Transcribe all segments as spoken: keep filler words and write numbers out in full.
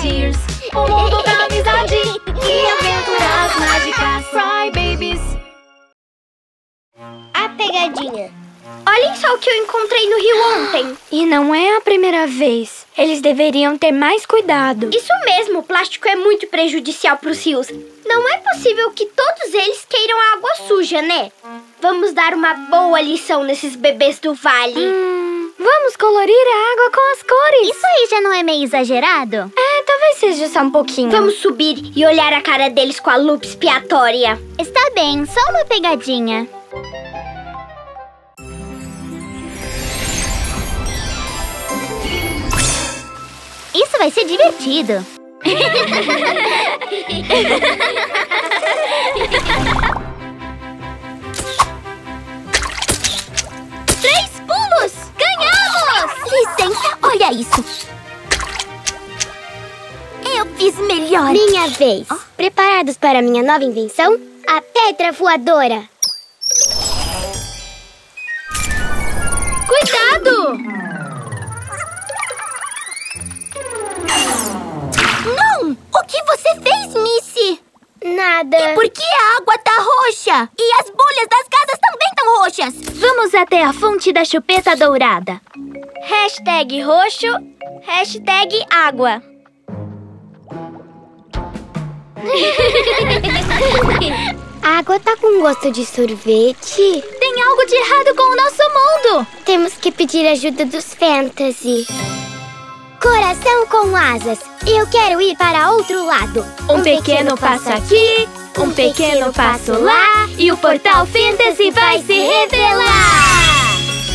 Cheers! Um mundo pra amizade e aventuras mágicas. Cry Babies. A pegadinha. Olhem só o que eu encontrei no rio ontem. E não é a primeira vez. Eles deveriam ter mais cuidado. Isso mesmo, o plástico é muito prejudicial para os rios. Não é possível que todos eles queiram água suja, né? Vamos dar uma boa lição nesses bebês do vale. Hum, vamos colorir a água com as cores. Isso aí já não é meio exagerado? É, talvez seja só um pouquinho. Vamos subir e olhar a cara deles com a lupa expiatória. Está bem, só uma pegadinha. Isso vai ser divertido. Três pulos! Ganhamos! Licença, olha isso. Eu fiz melhor. Minha vez. Oh. Preparados para minha nova invenção? A pedra voadora. Cuidado! Não! O que você fez, Missy? Nada. E por que a água tá roxa? E as bolhas das casas também estão roxas? Vamos até a fonte da chupeta dourada. Hashtag roxo, hashtag água. A água tá com gosto de sorvete. Tem algo de errado com o nosso mundo. Temos que pedir ajuda dos fantasy. Coração com asas. Eu quero ir para outro lado. Um, um pequeno, pequeno passo aqui, um pequeno passo lá, e o portal fantasy vai se revelar.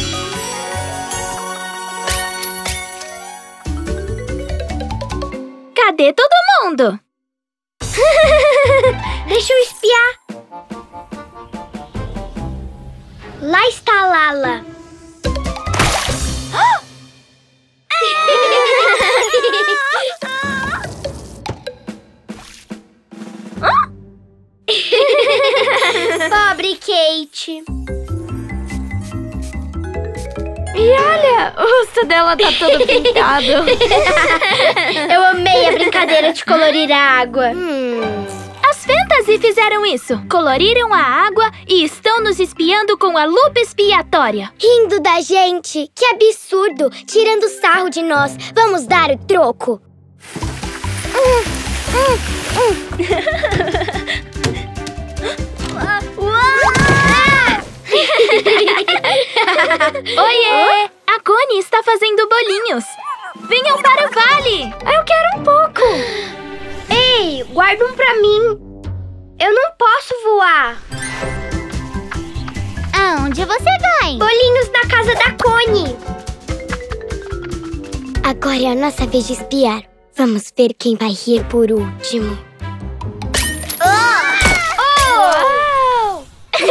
Cadê todo mundo? Deixa eu espiar. Lá está Lala. Pobre Kate. E olha, o rosto dela tá todo pintado. Eu amei a brincadeira de colorir a água. Hum. As fantasy fizeram isso. Coloriram a água e estão nos espiando com a lupa expiatória. Rindo da gente. Que absurdo. Tirando sarro de nós. Vamos dar o troco. Hum, hum, hum. Oiê! A Connie está fazendo bolinhos. Venham para o vale. Eu quero um pouco. Ei, guarda um pra mim. Eu não posso voar. Aonde você vai? Bolinhos na casa da Connie. Agora é a nossa vez de espiar. Vamos ver quem vai rir por último. Oh!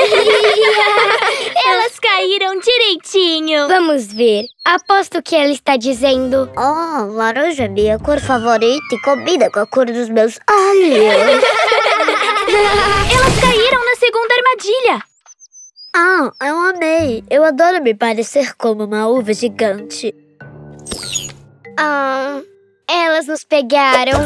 Elas caíram direitinho. Vamos ver. Aposto que ela está dizendo: Oh, laranja é minha cor favorita e combina com a cor dos meus olhos. Elas caíram na segunda armadilha. Ah, eu amei. Eu adoro me parecer como uma uva gigante. Ah, elas nos pegaram.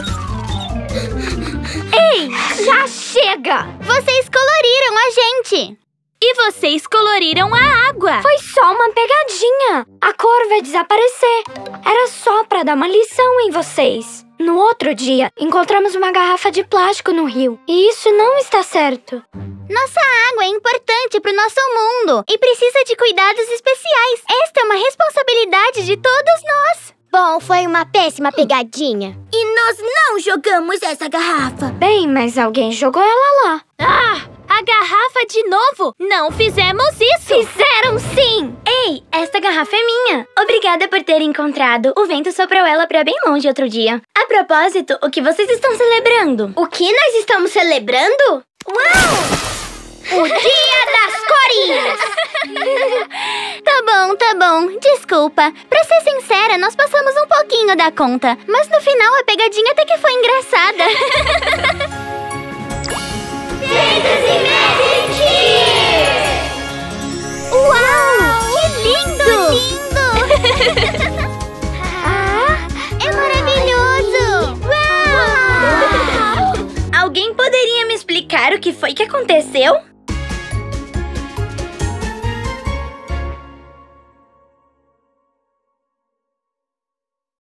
Ei, já chega! Vocês coloriram a gente. E vocês coloriram a água. Foi só uma pegadinha. A cor vai desaparecer. Era só pra dar uma lição em vocês. No outro dia, encontramos uma garrafa de plástico no rio. E isso não está certo. Nossa água é importante pro nosso mundo e precisa de cuidados especiais. Esta é uma responsabilidade de todos nós. Bom, foi uma péssima pegadinha. E nós não jogamos essa garrafa. Bem, mas alguém jogou ela lá. Ah, a garrafa de novo? Não fizemos isso. Fizeram sim. Ei, esta garrafa é minha. Obrigada por ter encontrado. O vento soprou ela pra bem longe outro dia. A propósito, o que vocês estão celebrando? O que nós estamos celebrando? Uau! O Dia das Corinhas! Tá bom, tá bom. Desculpa. Pra ser sincera, nós passamos um pouquinho da conta. Mas no final, a pegadinha até que foi engraçada. Fantasy Magic Kids! Uau! Que lindo! Lindo! Ah, é maravilhoso! Uau! o que foi que aconteceu?